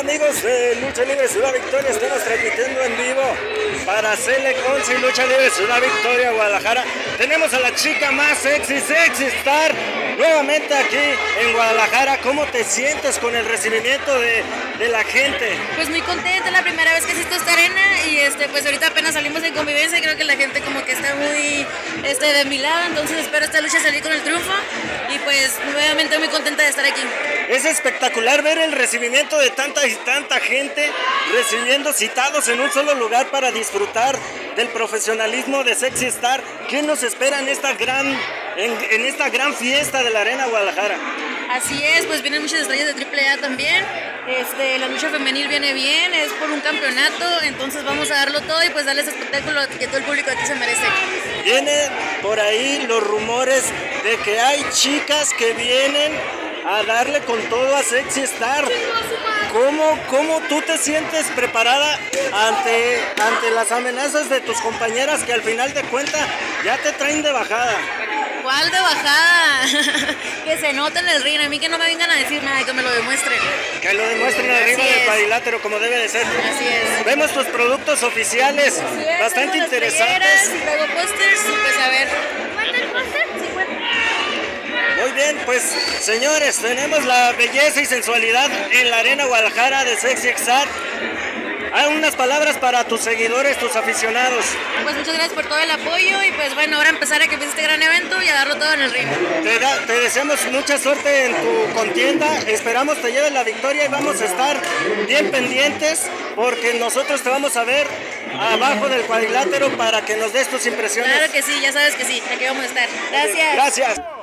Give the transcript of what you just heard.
amigos de Lucha Libre Ciudad Victoria, estamos transmitiendo en vivo para CL11 y Lucha Libre Ciudad Victoria, Guadalajara. Tenemos a la chica más sexy, Sexy Star, nuevamente aquí en Guadalajara. ¿Cómo te sientes con el recibimiento de la gente? Pues muy contenta, la primera vez que asisto a esta arena y pues ahorita apenas salimos en convivencia y creo que la gente como que está muy de mi lado, entonces espero esta lucha salir con el triunfo y pues nuevamente muy contenta de estar aquí. Es espectacular ver el recibimiento de tanta y tanta gente recibiendo citados en un solo lugar para disfrutar del profesionalismo de Sexy Star. ¿Qué nos espera en esta gran fiesta de la Arena Guadalajara? Así es, pues vienen muchas estrellas de AAA también. La lucha femenil viene bien, es por un campeonato, entonces vamos a darlo todo y pues darles espectáculo que todo el público aquí se merece. Vienen por ahí los rumores de que hay chicas que vienen a darle con todo a Sexy Star. ¿Cómo tú te sientes preparada ante las amenazas de tus compañeras que al final de cuentas ya te traen de bajada? ¿Cuál de bajada? Que se note en el ring, a mí que no me vengan a decir nada, que me lo demuestren. Que lo demuestren arriba del cuadrilátero como debe de ser. Así es. Vemos tus productos oficiales, bastante interesantes. Luego pósters y pues a ver. ¿Cuánto el póster? Muy bien, pues señores, tenemos la belleza y sensualidad en la Arena Guadalajara de Sexy Star. Hay unas palabras para tus seguidores, tus aficionados. Pues muchas gracias por todo el apoyo y pues bueno, ahora empezar a que empiece este gran evento y a darlo todo en el ring. Te deseamos mucha suerte en tu contienda, esperamos te lleves la victoria y vamos a estar bien pendientes porque nosotros te vamos a ver abajo del cuadrilátero para que nos des tus impresiones. Claro que sí, ya sabes que sí, aquí vamos a estar. Gracias. Gracias.